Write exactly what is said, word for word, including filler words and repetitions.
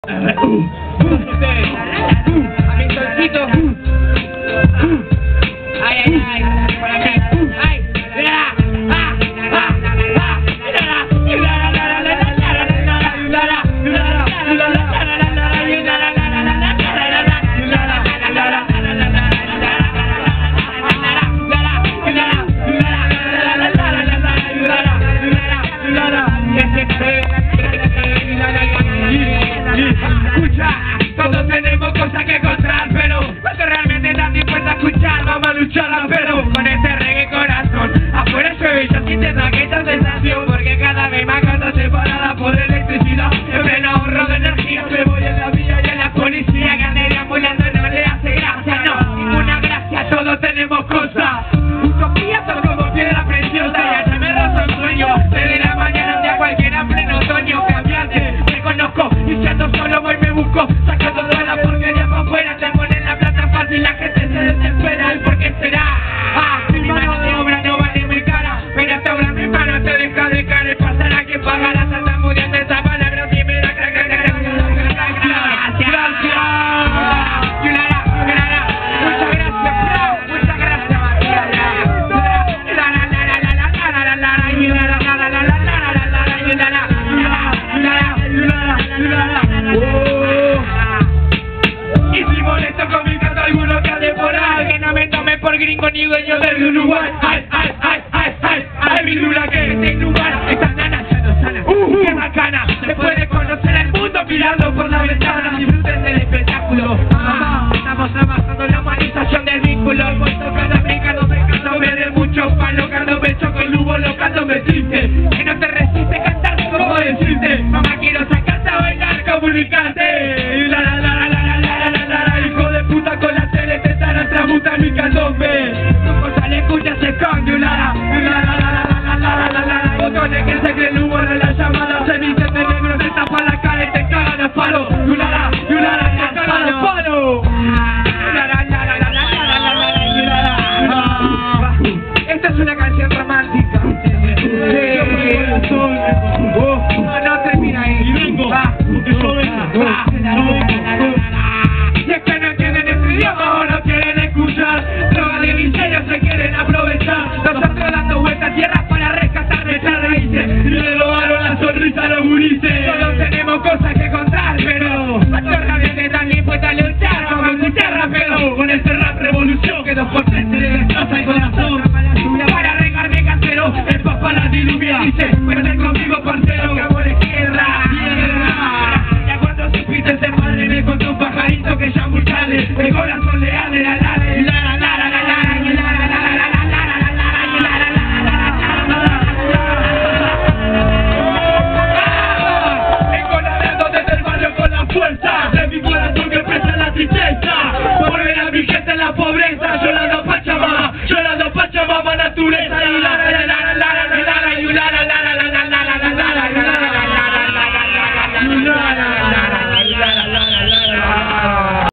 A mi solcito. Ay, ay, ay, por aquí. Ay, ah, ah, ah, ah. Escucha, todos tenemos cosas que encontrar, pero cuando realmente estás dispuesto a escuchar, vamos a lucharla, pero con este reggae corazón. Afuera llueve y yo sí te saqué esta sensación, porque cada vez más casa separada por electricidad. En pleno ahorro de energía, me voy en la vía y en la policía que ande deambulando no le hace gracia, no, ninguna gracia, todos tenemos cosas. Utopía son como piedra preciosa y allá me rozo el sueño. Desde la mañana un día cualquiera en pleno otoño, cambiante, me conozco y siendo solo voy me busco, sacando toda la porquería para afuera, te ponen la plata fácil, la gente se desespera, ¿y por qué será? Ah, mi mano de obra no vale muy cara, pero esta obra mi mano te deja de cara y pasará que pagará, salta muriendo esa palabra y me da crack, crack, crack, crack, gracias, gracias, Yulara, Yulara, muchas gracias, bravo, muchas gracias, María, la, la, la, la, la, la, la, la, la, la, Yulara, la, la, la, la, la, la, la, la, Yulara, Yulara, Yulara, Yulara, y si molesto con mi canto alguno que ande por ahí, que no me tome por gringo ni dueño del Uruguay. Ay, ay, ay, ay, ay, ay, mi luna que es inhumana, esta nana ya no sana, uh, qué bacana, se puede conocer el mundo mirando por la ventana, disfruten del espectáculo. Ah, estamos avanzando la humanización del vínculo, voy tocando africano, dejándome de muchos palos, cargándome choco el humo, locándome triste, que no te resiste cantar, ¿cómo decirte? Mamá, quiero sacarte a bailar comunicante, la la la la la la la la la, hijo de puta con la tele te estarán tramuta mi candombe, tu cosa le escuchas se cambio, la la la la la la la la la, botones que se creen humo de la llamada, se visten de negro, te tapan la cara y te cagan a palo, la la la la te cagan a palo, la la la la la la la la la. Esta es una canción romántica. No, no termina ahí. Y vengo, porque yo vengo. Y es que no entienden este idioma o no quieren escuchar. Droga de miseria se quieren aprovechar. Nosotros dando vueltas a tierra para rescatar nuestras raíces. Y le robaron la sonrisa a los gurises. Todos tenemos cosas que contar, pero nuestra realmente están dispuestos a luchar. Vamos a escuchar rapero con este rap revolución que dos por tres se le destroza el corazón. Para regarme casero, el papá la diluvia. Dice, cuenten conmigo parcero, que amor es tierra, tierra. Ya cuando supiste ese padre me contó un pajarito que ya muy tarde, el corazón le arde la